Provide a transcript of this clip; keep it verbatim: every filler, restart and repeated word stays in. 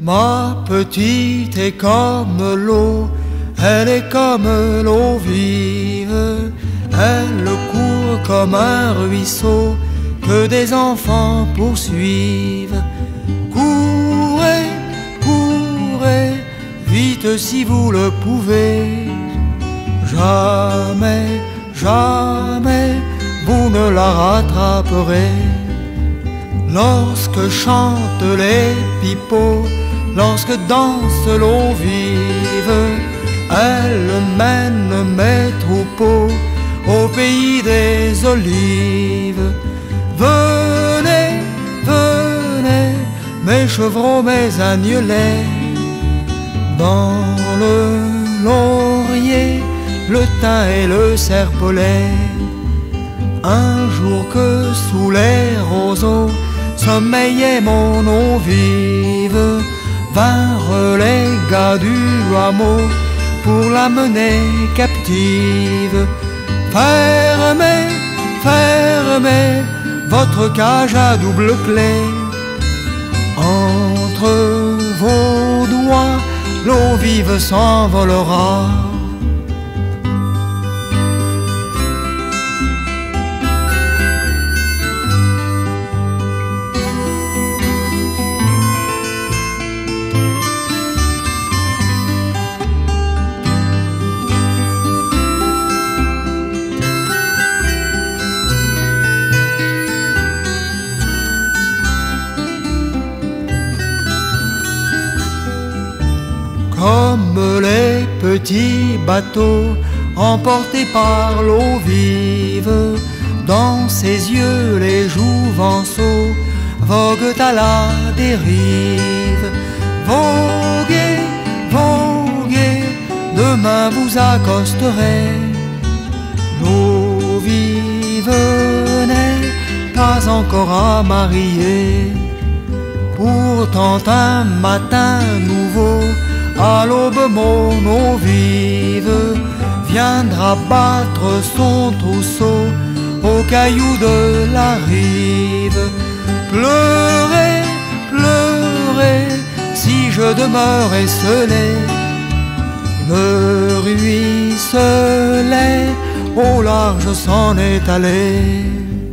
Ma petite est comme l'eau, elle est comme l'eau vive, elle court comme un ruisseau que des enfants poursuivent. Courez, courez, vite si vous le pouvez. Jamais, jamais, vous ne la rattraperez. Lorsque chantent les pipeaux, lorsque danse l'eau vive, elle mène mes troupeaux au pays des olives. Venez, venez, mes chevreaux, mes agnelets, dans le laurier, le thym et le serpolet. Un jour que sous les roseaux sommeillait mon eau vive, vinrent les gars du hameau pour l'amener captive. Fermez, fermez votre cage à double clé. Entre vos doigts, l'eau vive s'envolera. Comme les petits bateaux emportés par l'eau vive, dans ses yeux les jouvenceaux voguent à la dérive. Voguez, voguez, demain vous accosterez. L'eau vive n'est pas encore à marier. Pourtant un matin nouveau, à l'aube mon eau vive viendra battre son trousseau aux cailloux de la rive. Pleurez, pleurez, si je demeure esselé. Le ruisselet au large s'en est allé.